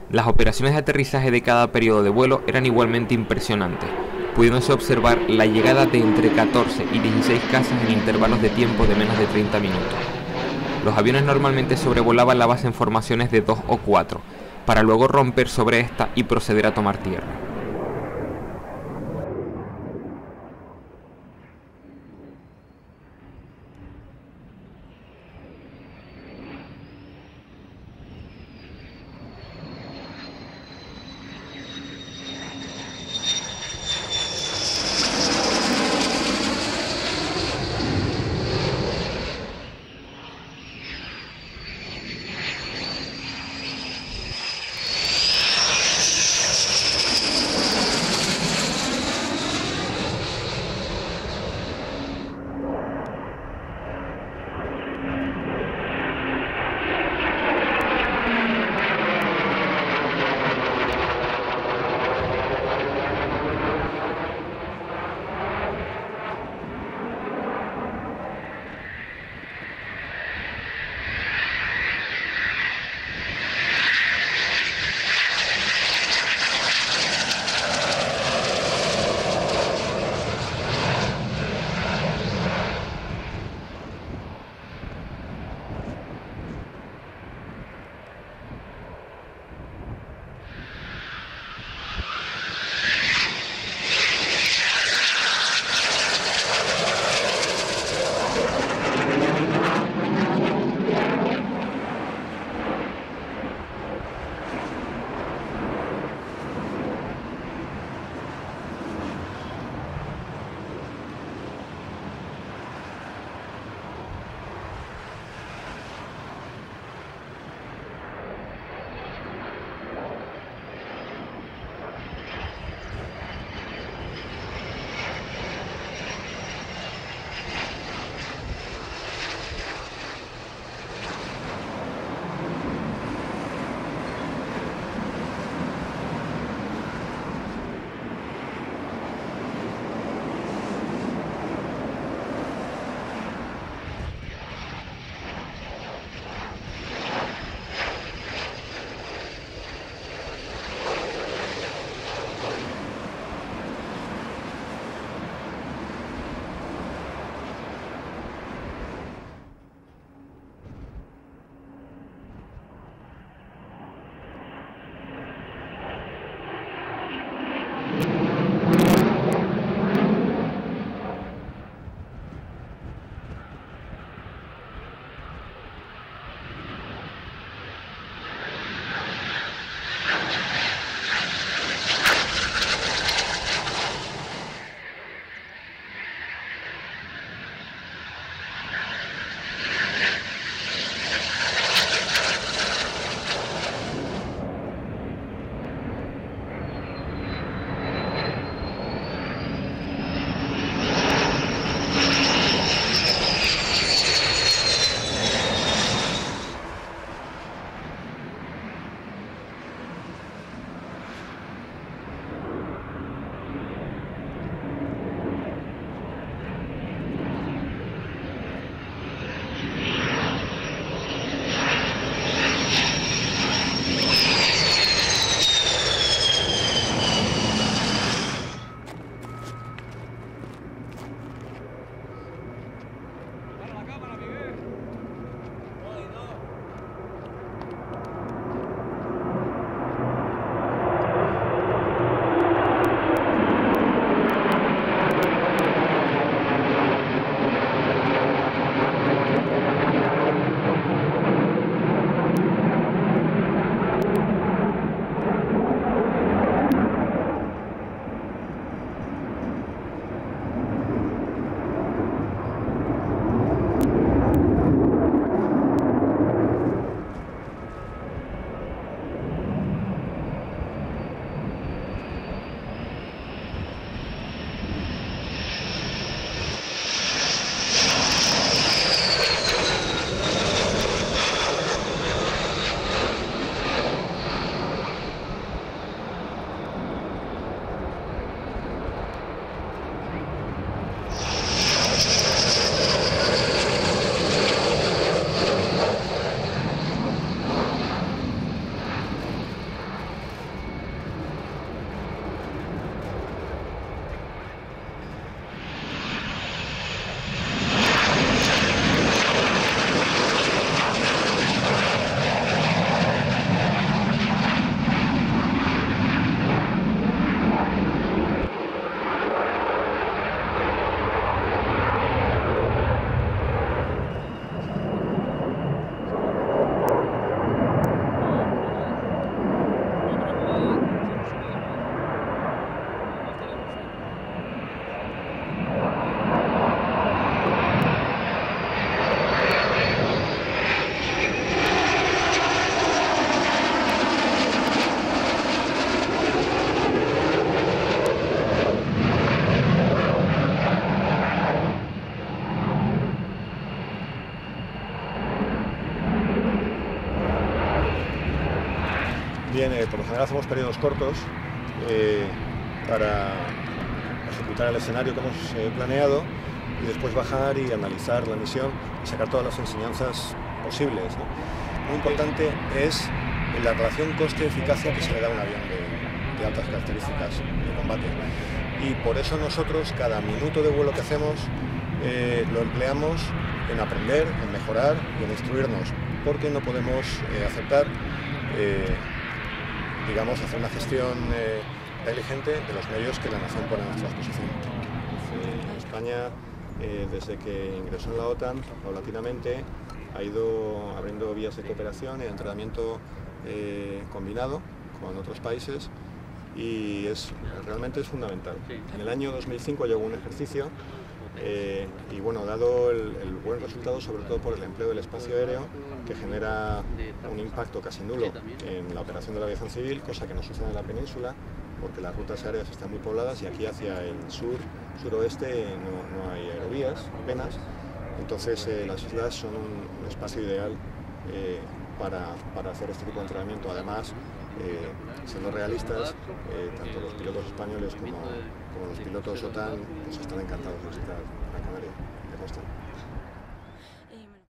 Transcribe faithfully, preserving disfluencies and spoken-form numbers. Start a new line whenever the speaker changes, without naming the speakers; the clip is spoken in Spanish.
Las operaciones de aterrizaje de cada periodo de vuelo eran igualmente impresionantes, pudiéndose observar la llegada de entre catorce y dieciséis cazas en intervalos de tiempo de menos de treinta minutos. Los aviones normalmente sobrevolaban la base en formaciones de dos o cuatro, para luego romper sobre esta y proceder a tomar tierra.
Bien, eh, por lo general hacemos periodos cortos eh, para ejecutar el escenario que hemos eh, planeado y después bajar y analizar la misión y sacar todas las enseñanzas posibles, ¿no? Muy importante es la relación coste-eficacia que se le da a un avión de, de altas características de combate. Y por eso nosotros cada minuto de vuelo que hacemos eh, lo empleamos en aprender, en mejorar y en instruirnos, porque no podemos eh, aceptar, eh, digamos, hacer una gestión eh, negligente de los medios que la nación pone a nuestra disposición. Eh, España, eh, desde que ingresó en la OTAN, paulatinamente ha ido abriendo vías de cooperación y de entrenamiento eh, combinado con otros países y es, realmente es fundamental. En el año dos mil cinco llegó un ejercicio eh, y bueno, dado el, el buen resultado, sobre todo por el empleo del espacio aéreo, que genera un impacto casi nulo en la operación de la aviación civil, cosa que no sucede en la península, porque las rutas aéreas están muy pobladas y aquí hacia el sur, suroeste no, no hay aerovías apenas. Entonces eh, las islas son un, un espacio ideal eh, para, para hacer este tipo de entrenamiento. Además, eh, siendo realistas, eh, tanto los pilotos españoles como, como los pilotos OTAN pues están encantados de visitar la Canaria.